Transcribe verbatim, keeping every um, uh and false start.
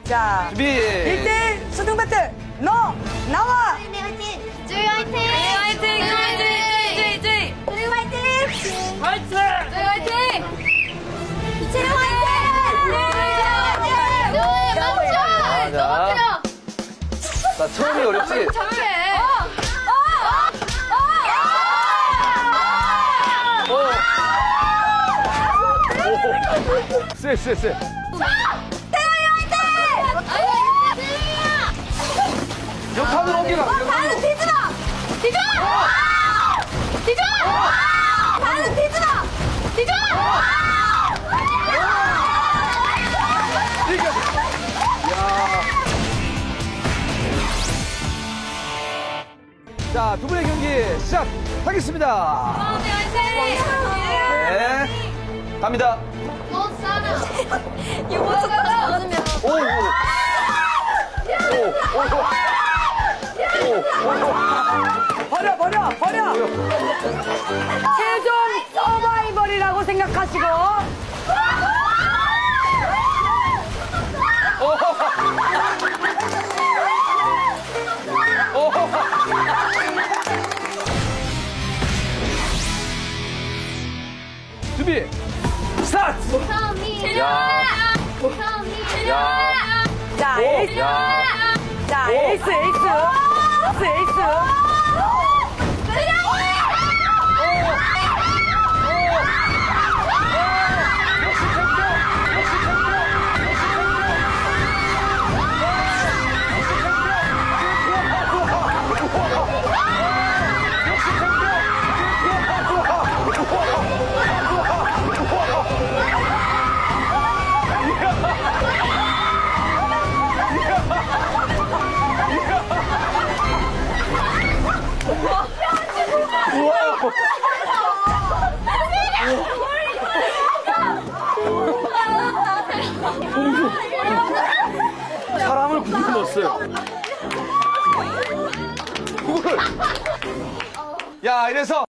자, 준비. 일 대 일 수능 배틀. 너 나와. 네, 화이팅! 주희 화이팅! 네, 화이팅! 주희 화이팅! 주희 주희! 주희 화이팅! 화이팅! 주희 화이팅! 이채령 화이팅! 네, 화이팅! 멈춰! 넘어뜨려! 나 처음이 어렵지? 잘해! 쎄, 쎄, 쎄. 태영이 화이팅! 아니, 태영이야! 역할을 옮기라. 반은 뒤지 마! 뒤지 마! 뒤지 마! 반은 뒤지 마! 뒤지 마! 이겨. 야. 자, 두 분의 경기 시작하겠습니다. 네, 화이팅! 네. 갑니다. 못 살아. 이거 못 살아. 오, 오. 오, 오, 오. 오, 오. 버려 버려 버려. 최종 서바이벌이라고 생각하시고. 오. 오. 준비. 스타트. 처음이. 야. 처음이. 야. 자 오. 에이스. 야. 자 오. 에이스 에이스. 에이스 에이스. 사람을 구겨 넣었어요. 그걸. 야, 이래서.